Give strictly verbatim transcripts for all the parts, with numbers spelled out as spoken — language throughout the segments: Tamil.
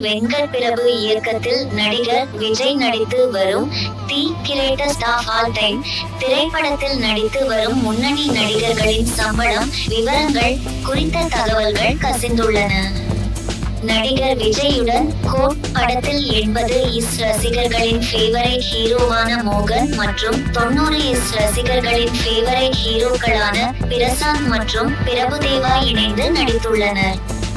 வெங்கட் பிரபு இயக்கத்தில் நடிகர் விஜய் நடித்து வரும் the greatest of all time திரைப்படத்தில் நடித்து வரும் முன்னணி நடிகர்களின் சம்பளம் விவரங்கள் குறித்த தகவல்கள் கசிந்துள்ளன. நடிகர் விஜயுடன் கோட் படத்தில் எண்பது இஸ் ரசிகர்களின் ஃபேவரைட் ஹீரோவான மோகன் மற்றும் தொண்ணூறு இஸ் ரசிகர்களின் ஃபேவரைட் ஹீரோக்களான பிரசாந்த் மற்றும் பிரபுதேவா இணைந்து நடித்துள்ளனர்.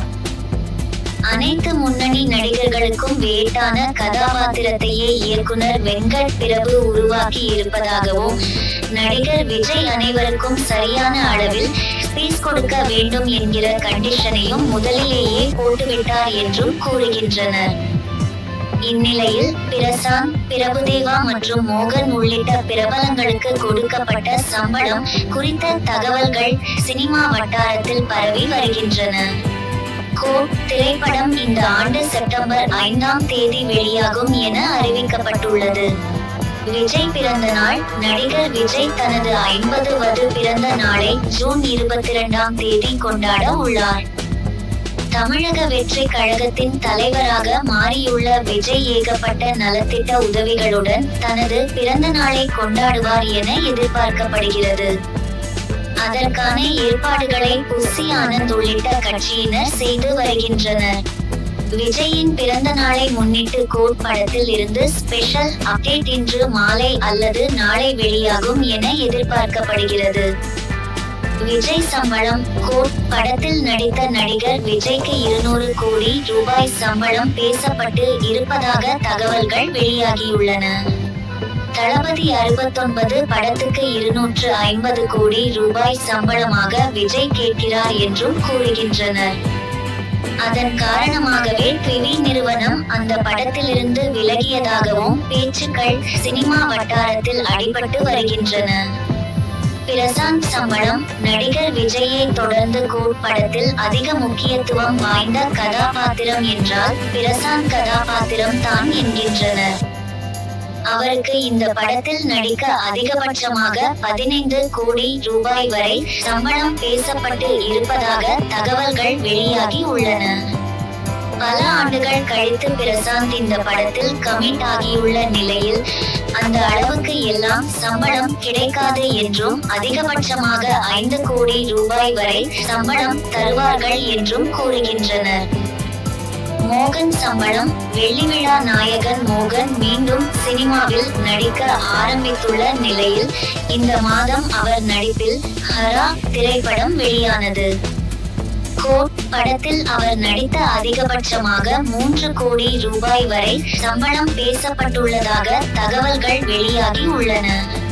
அனைத்து முன்னணி நடிகர்களுக்கும் வேட்டான கதாபாத்திரத்தையே இயக்குனர் வெங்கட் பிரபு உருவாக்கி இருப்பதாகவும், நடிகர் விஜய் அனைவருக்கும் சரியான அளவில் ஸ்பேஸ் கொடுக்க வேண்டும் என்கிற கண்டிஷனையும் முதலிலேயே போட்டுவிட்டார் என்றும் கூறுகின்றனர். இந்நிலையில் பிரசாந்த், பிரபுதேவா மற்றும் மோகன் உள்ளிட்ட பிரபலங்களுக்கு கொடுக்கப்பட்ட சம்பளம் குறித்த தகவல்கள் சினிமா வட்டாரத்தில் பரவி வருகின்றன. கோட் திரைப்படம் இந்த ஆண்டு செப்டம்பர் ஐந்தாம் தேதி வெளியாகும் என அறிவிக்கப்பட்டுள்ளது. விஜய் பிறந்த நாள் நடிகர் விஜய் தனது ஐம்பதுவது பிறந்த நாளை ஜூன் இருபத்தி இரண்டாம் தேதி கொண்டாட உள்ளார். தமிழக வெற்றி கழகத்தின் தலைவராக மாறியுள்ள விஜய் ஏகப்பட்ட நலத்திட்ட உதவிகளுடன் தனது பிறந்த நாளை கொண்டாடுவார் என எதிர்பார்க்கப்படுகிறது. அதற்கான ஏற்பாடுகளை புசி ஆனந்த் உள்ளிட்ட கட்சியினர் செய்து வருகின்றனர். விஜயின் பிறந்த நாளை முன்னிட்டு கோட் படத்தில் இருந்து ஸ்பெஷல் அப்டேட் இன்று மாலை அல்லது நாளை வெளியாகும் என எதிர்பார்க்கப்படுகிறது. விஜய் சம்பளம் கோட் படத்தில் நடித்த நடிகர் விஜய்க்கு இருநூறு கோடி ரூபாய் சம்பளம் பேசப்பட்டு இருப்பதாக தகவல்கள் வெளியாகியுள்ளன. தளபதி அறுபத்தொன்பது படத்துக்கு இருநூற்று ஐம்பது கோடி ரூபாய் சம்பளமாக விஜய் கேட்கிறார் என்றும் கூறுகின்றனர். அதன் காரணமாகவே ட்விவி நிறுவனம் அந்த படத்திலிருந்து விலகியதாகவும் பேச்சுக்கள் சினிமா வட்டாரத்தில் அடிபட்டு வருகின்றன. பிரசாந்த் சம்பளம் நடிகர் விஜயை தொடர்ந்து கோட் படத்தில் அதிக முக்கியத்துவம் வாய்ந்த கதாபாத்திரம் என்றால் பிரசாந்த் கதாபாத்திரம் தான் என்கின்றனர். அவருக்கு இந்த படத்தில் நடிக்க அதிகபட்சமாக பதினைந்து கோடி ரூபாய் வரை சம்பளம் பேசப்பட்டு இருப்பதாக தகவல்கள் வெளியாகி உள்ளன. பல ஆண்டுகள் கழித்து பிரசாந்த் இந்த படத்தில் கமிட் ஆகியுள்ள நிலையில் அந்த அளவுக்கு எல்லாம் சம்பளம் கிடைக்காது என்றும் அதிகபட்சமாக ஐந்து கோடி ரூபாய் வரை சம்பளம் தருவார்கள் என்றும் கூறுகின்றனர். மோகன் சம்பளம் வெள்ளி விழா நாயகன் மோகன் மீண்டும் சினிமாவில் நடிக்க ஆரம்பித்துள்ள நிலையில் இந்த மாதம் அவர் நடிப்பில் ஹரா திரைப்படம் வெளியானது. கோட் படத்தில் அவர் நடித்த அதிகபட்சமாக மூன்று கோடி ரூபாய் வரை சம்பளம் பேசப்பட்டுள்ளதாக தகவல்கள் வெளியாகி உள்ளன.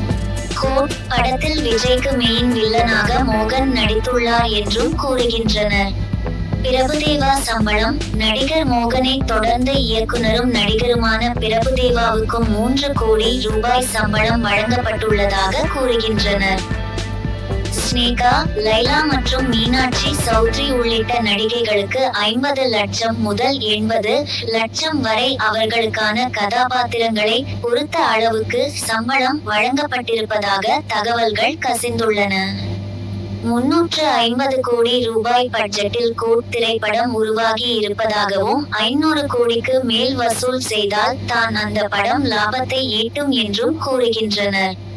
கோட் படத்தில் விஜய்க்கு மெயின் வில்லனாக மோகன் நடித்துள்ளார் என்றும் கூறுகின்றனர். பிரபுதேவா சம்பளம் நடிகர் மோகனை தொடர்ந்து இயக்குனரும் நடிகருமான பிரபுதேவாவுக்கும் மூன்று கோடி ரூபாய் சம்பளம் வழங்கப்பட்டுள்ளதாக கூறுகின்றனர். ஸ்னேகா, லைலா மற்றும் மீனாட்சி சௌத்ரி உள்ளிட்ட நடிகைகளுக்கு ஐம்பது லட்சம் முதல் எண்பது லட்சம் வரை அவர்களுக்கான கதாபாத்திரங்களை பொறுத்த அளவுக்கு சம்பளம் வழங்கப்பட்டிருப்பதாக தகவல்கள் கசிந்துள்ளன. முன்னூற்று ஐம்பது கோடி ரூபாய் பட்ஜெட்டில் கோட் திரைப்படம் உருவாகி இருப்பதாகவும் ஐநூறு கோடிக்கு மேல் வசூல் செய்தால் தான் அந்த படம் லாபத்தை ஈட்டும் என்றும் கூறுகின்றனர்.